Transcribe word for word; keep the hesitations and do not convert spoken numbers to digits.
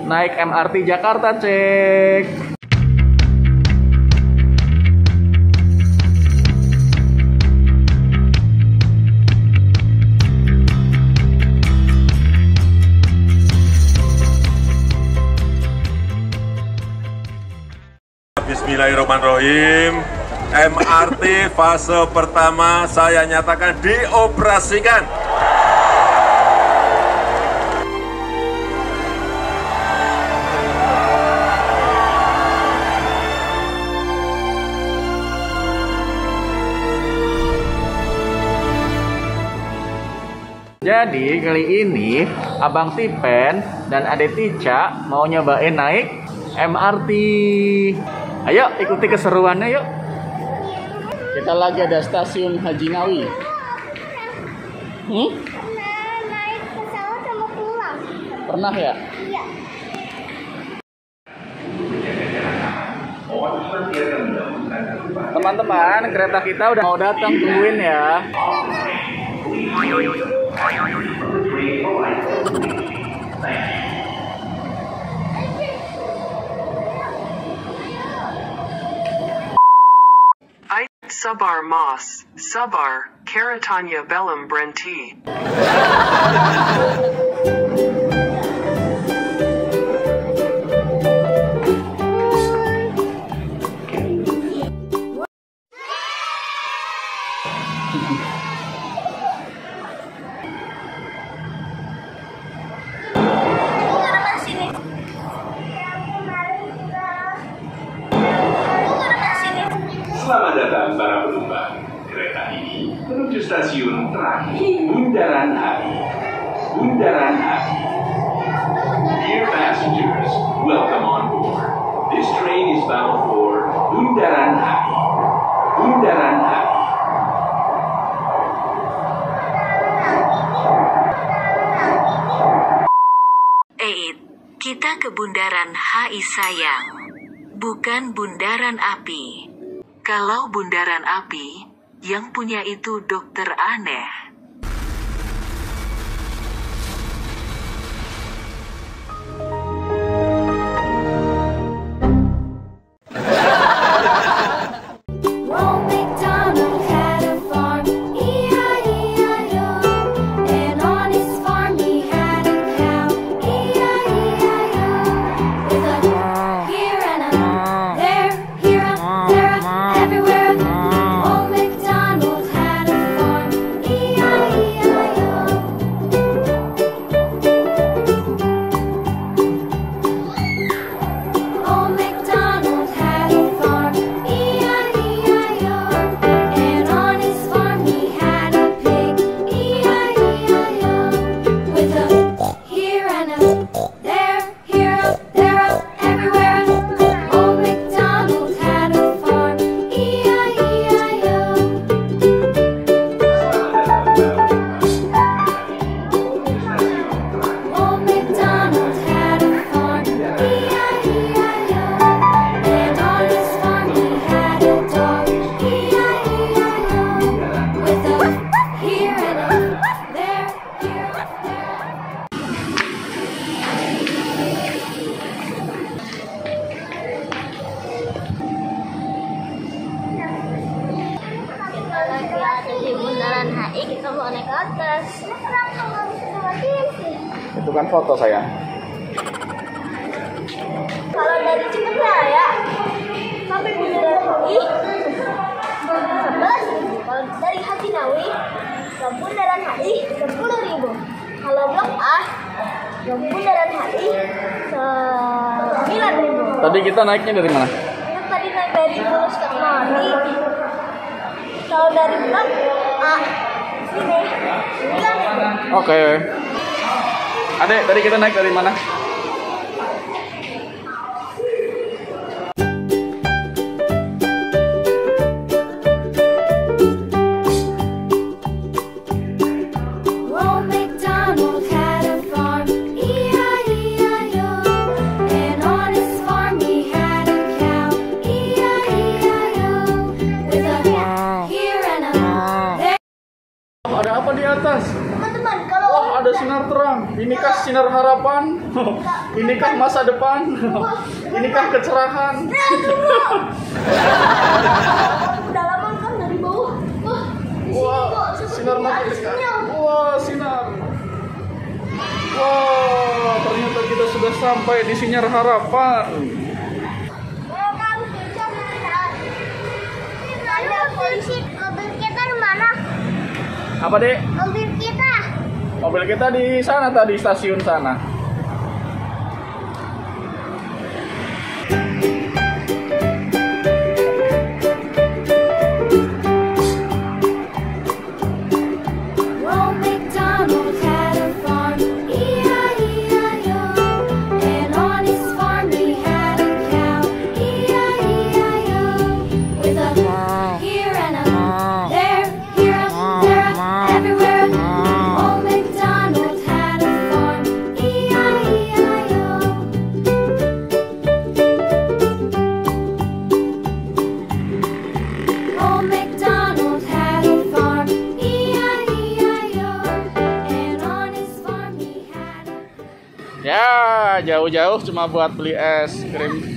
naik M R T Jakarta, cek. Bismillahirrahmanirrahim. M R T fase pertama saya nyatakan dioperasikan. Jadi kali ini Abang Tipen dan Ade Tica mau nyobain naik M R T. Ayo ikuti keseruannya yuk. Kita lagi ada stasiun Haji Ngawi. Hmm? Pernah naik pesawat sama pulang. Pernah ya? Iya. Teman-teman, kereta kita udah mau datang, tungguin ya. I Sabar Mas, Sabar, Karatanya Belum Brenti. Selamat datang para penumpang. Kereta ini menuju stasiun terakhir, Bundaran H I. Bundaran H I. Dear passengers, welcome on board. This train is bound for Bundaran H I. Bundaran H I. Eid, kita ke Bundaran H I sayang. Bukan bundaran api. Kalau bundaran api, yang punya itu dokter aneh. Di Bundaran H I kita mau naik ke atas. Kenapa nggak bisa lewatin sih? Itu kan foto saya. Kalau dari Cipetraya sampai Bundaran H I sebelas ribu. Kalau dari Haji Ngawi ke Bundaran H I sepuluh ribu. Kalau Blok A ke Bundaran H I sembilan ribu. Tadi kita naiknya dari mana? Kita tadi naik dari Bulus ke Mari. Kalau dari Blok A sini sembilan ribu. Oke. Adek, tadi kita naik dari mana? Ada apa di atas? Teman-teman, kalau Wah, ada sinar terang. Inikah sinar harapan? Inikah masa depan? Inikah kecerahan? Udah lama kan dari bawah. Wah, di sini Wah, kok seperti sinar makin ada dekat. sinyal. Wah, sinar. Wah, ternyata kita sudah sampai di Sinyar Harapan. Welcome to Jakarta. Ada polisi. Mobil kita di mana? Apa, Dek? Mobil kita. Mobil kita di sana tadi, stasiun sana. Old MacDonald had a farm, E I E I O. And on his farm he had a cow, E I E I O. With a here and a there, here a there, a everywhere. Old MacDonald had a farm, E I E I O. Old MacDonald had a farm, E I E I O. And on his farm he had a Ya, jauh-jauh cuma buat beli es krim